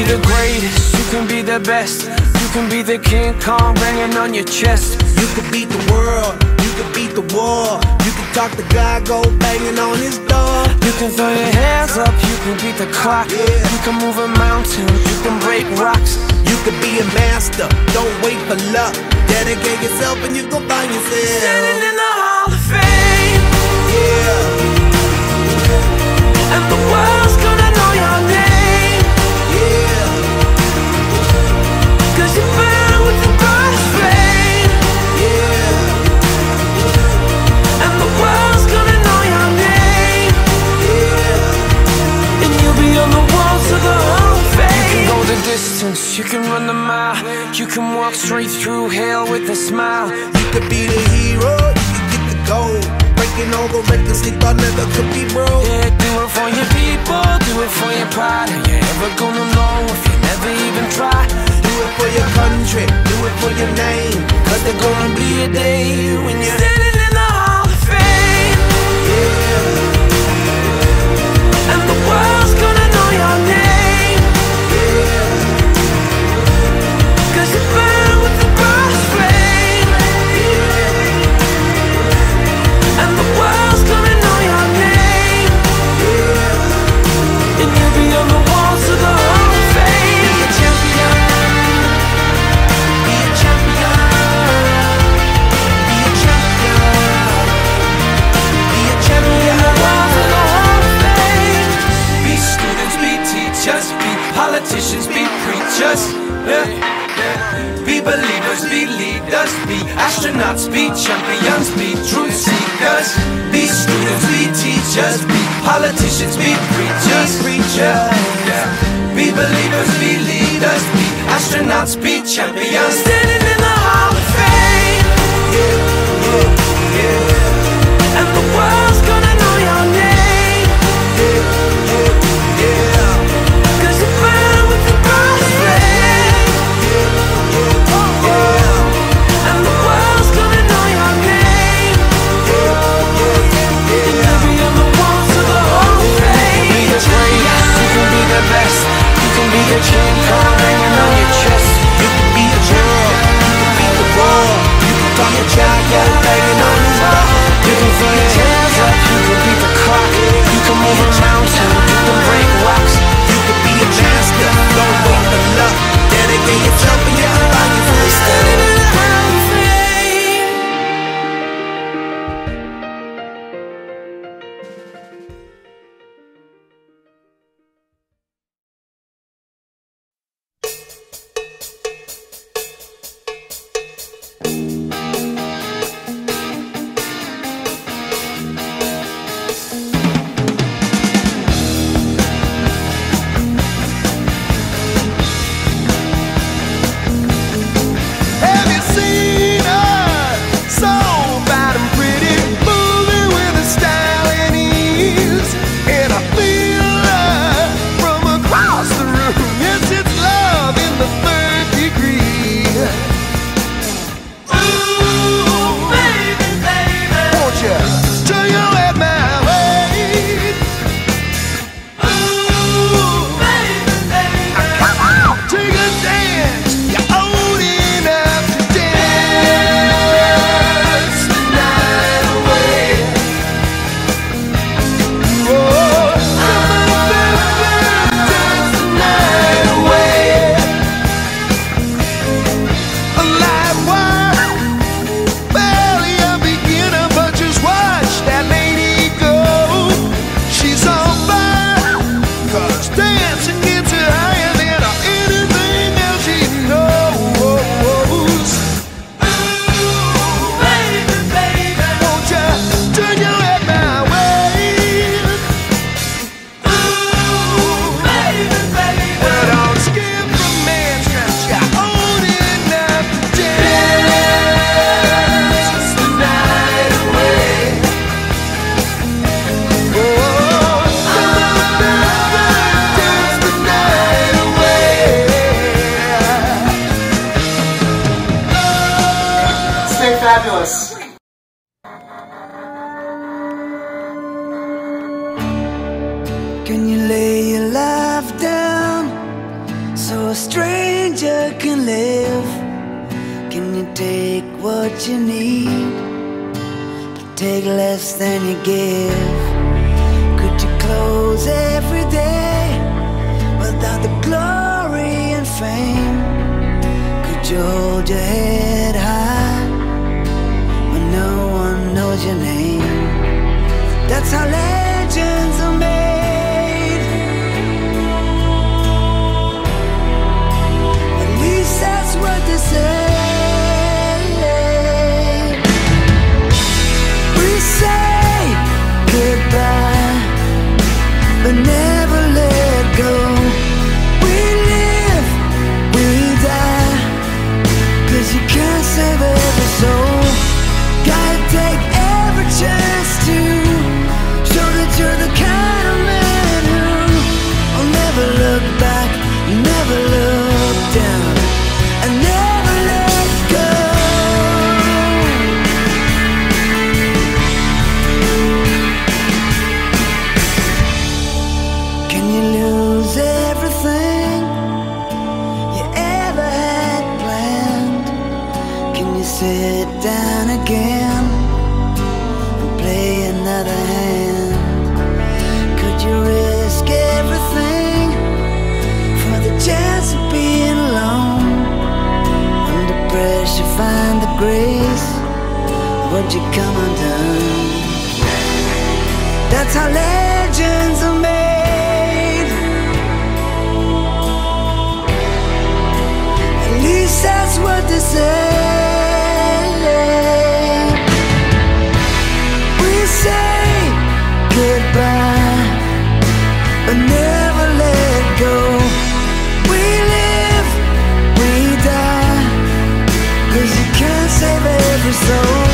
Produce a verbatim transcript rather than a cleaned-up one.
be the greatest, you can be the best. You can be the King Kong banging on your chest. You could beat the world, you could beat the war. You can talk to God, go banging on his door. You can throw your hands up, you can beat the clock. Yeah. You can move a mountain, you can break rocks. You could be a master, don't wait for luck. Dedicate yourself and you gon' find yourself standing in the Hall of Fame. Yeah. And the world's gonna know your name. Yeah. Cause you burn with the brightest flame. Yeah. And the world's gonna know your name. Yeah. And you'll be on the walls of the Hall of Fame. You can go the distance, you can run the mile. You can walk straight through hell with a smile. You could be the hero, you can get the gold. Breaking all the records they thought never could be broke. Yeah, do it for your people, do it for your pride. Are you ever gonna know if you never even try? Do it for your country, do it for your name. Cause there's gonna be a day when you're standing in the Hall of Fame. Yeah. And the world's gonna know your name. Yeah. Cause you burn with the brightest flame. Yeah. And the world's gonna know your name. Yeah. And you'll be on the walls of the Hall of Fame. Be a champion. Be a champion. Be a champion. Be a champion. The walls of the Hall of Fame. Be students, be teachers, be politicians, be preachers. Yeah. Be believers, be leaders, be astronauts, be champions, be truth seekers. Be students, be teachers, be politicians, be preachers, preachers. Yeah. Be believers, be leaders, be astronauts, be champions. Standing in the Hall of Fame. Yeah, yeah, yeah. And the world's gonna know your name. Yeah, yeah, yeah. Cause you burn with the brightest flame. And the world's gonna know your name. And you'll be on the walls of the Hall of Fame. You can be the greatest, you can be the best. You can be the King Kong hanging on your chest. You can be the world, you can beat the war. You can talk your child, go banging on his door. You can throw your hands up, you can beat the clock. You can move a mountain, you can break rocks. You can be a master, don't wait for luck. Dedicate yourself and you can find yourself Standing in the Hall of Fame. Have you seen her? So bad and pretty, moving with a style and ease. And I feel her from across the room. Yes, it's love in the third degree. Ooh, baby, baby, won't you turn your head my way? Ooh, baby, baby, come on, take a dance. You're old enough to dance the night away. Oh, come on, baby, dance the night away. A light wire, barely a beginner, but just watch that lady go. She's on fire, 'cause dancing gets her higher than anything else she knows. Ooh, baby, baby, won't you turn your head my way? Ooh, baby, baby, well, don't skip romance, 'cause you're old enough to dance the night away. Oh, dance the night away. Stay fabulous. Can you lay your life down a stranger can live, can you take what you need, but take less than you give? Could you close every day without the glory and fame? Could you hold your head high when no one knows your name? That's how legends are made. At least that's what they say. We say goodbye, but never let go. We live, we die, 'cause you can't save every soul. Gotta take every chance to show that you're the kind of man who will never look back, never look down, and never let go. Can you lose everything you ever had planned? Can you sit down again and play another hand? Could you risk everything for the chance of being alone? Under pressure find the grace, would you come undone? That's how legends are made. At least that's what they say. We say goodbye, but never let go. We live, we die, 'cause you can't save every soul.